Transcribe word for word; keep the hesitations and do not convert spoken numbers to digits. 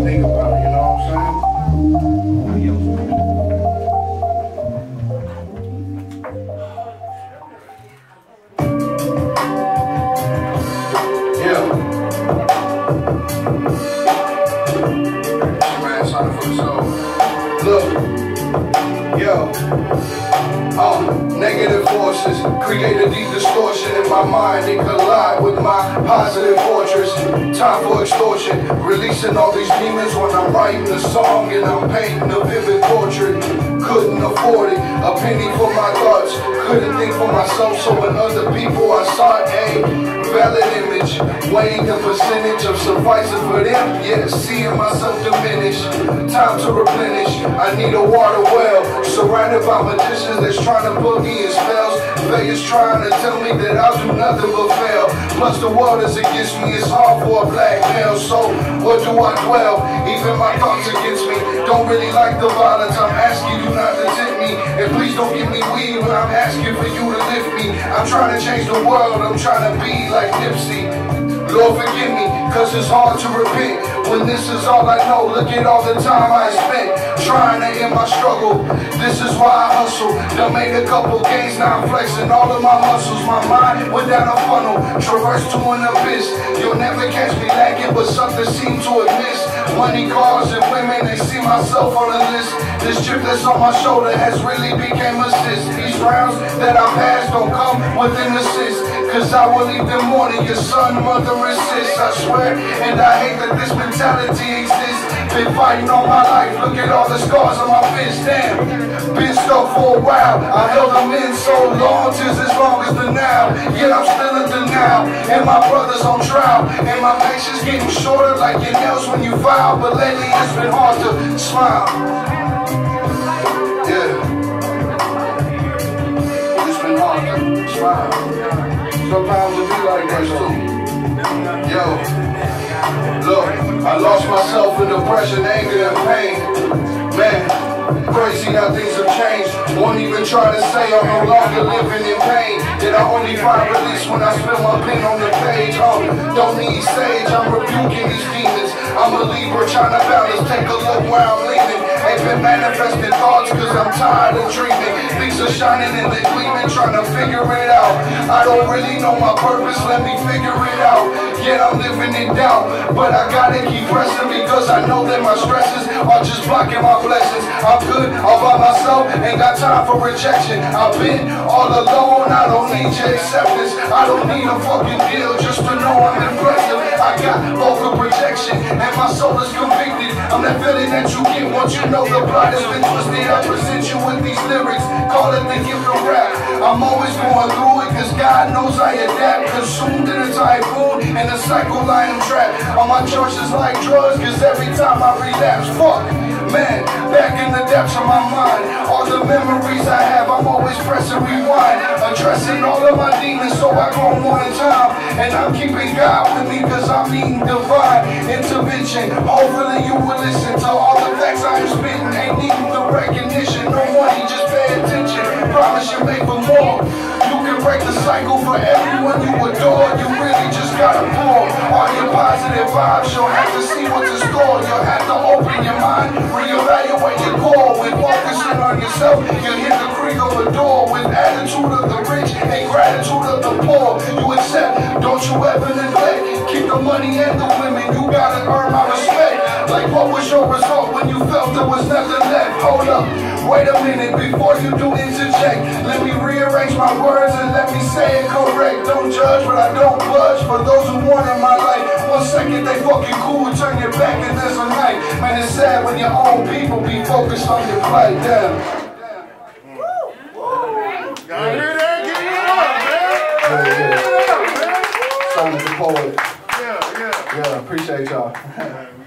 think about it, you know what I'm saying? Yeah. Man, something for the soul. Look, yo. Uh, negative forces create a deep distortion in my mind. They collide with my positive fortress. Time for extortion, releasing all these demons when I'm writing a song and I'm painting a vivid portrait. Couldn't afford it, a penny for my thoughts. Couldn't think for myself, so when other people I sought a valid image, weighing the percentage of sufficing for them. Yeah, seeing myself diminish. Time to replenish. I need a water well, surrounded by magicians that's trying to put me in spells. Vegas trying to tell me that I'll do nothing but fail. Plus the world is against me, it's hard for a black male. So what do I dwell? Even my thoughts against me. Don't really like the violence, I'm asking you not to tempt me. And please don't give me weed when I'm asking for you to lift me. I'm trying to change the world, I'm trying to be like Nipsey. Lord forgive me, cause it's hard to repent when this is all I know. Look at all the time I spent trying to end my struggle. This is why I hustle. Done made a couple gains, now I'm flexing all of my muscles. My mind went down a funnel, traversed to an abyss. You'll never catch me lagging, but something seemed to have missed. Money, cars, and women, they see myself on the list. This chip that's on my shoulder has really became assist. These rounds that I pass don't come with an assist, cause I will leave them mourning your son, mother, and sis. I swear, and I hate that this mentality exists. Been fighting all my life, look at all the scars on my fist. Damn, been stuck for a while. I held them in so long, just as long as the now. Yet I'm still in denial, and my brother's on trial. And my patience getting shorter like your nails when you file. But lately it's been hard to smile. Yeah, it's been hard to smile. Sometimes it be like this too. Yo, look, I lost myself in depression, anger, and pain. Man, crazy how things have changed. Won't even try to say I'm no longer living in pain. That I only find release when I spill my pen on the page. Oh, don't need sage, I'm rebuking these demons. I'm a Libra trying to balance, take a look where I'm leaning. Ain't been manifesting thoughts cause I'm tired of dreaming. Things are shining and they're gleaming, trying to figure it out. I don't really know my purpose, let me figure it out. Yet I'm living in doubt, but I gotta keep pressing because I know that my stresses are just blocking my blessings. I'm good all by myself, ain't got time for rejection. I've been all alone, I don't need your acceptance. I don't need a fucking deal just to know I'm impressive. I got vocal projection and my soul is convicted. I'm that feeling that you get once you know the plot has been twisted. I present you with these lyrics, call it the gift of rap. I'm always going through it cause God knows I adapt. Consumed in a typhoon, in a cycle I am trapped. All my choices like drugs cause every time I relapse, fuck. Man, back in the depths of my mind, all the memories I have, I'm always pressing rewind, addressing all of my demons so I go one time. And I'm keeping God with me cause I'm needing divine intervention. Hopefully you will listen to all the facts I am spitting. Ain't needing the recognition, no money, just pay attention. Promise you make for more. You can break the cycle for everyone you adore. You really just gotta pour all your positive vibes. You'll have to see what's in store. You'll have to open your mind, reevaluate your core. With focusing on yourself, you'll hit the creak of a door. With attitude of the rich and gratitude of the poor, you accept, don't you ever neglect. Keep the money and the women, you gotta earn my respect. Like what was your result when you felt there was nothing left? Hold up, wait a minute before you do interject. Let me rearrange my words and let me say it correct. Don't judge, but I don't budge. For those who want in my life, one second they fucking cool, turn your back and there's a night. Man, it's sad when your own people be focused on your plight. Damn. Y'all hear that? Give it up, man. Yeah, yeah. Son of the poet. Yeah, yeah. Yeah, appreciate y'all.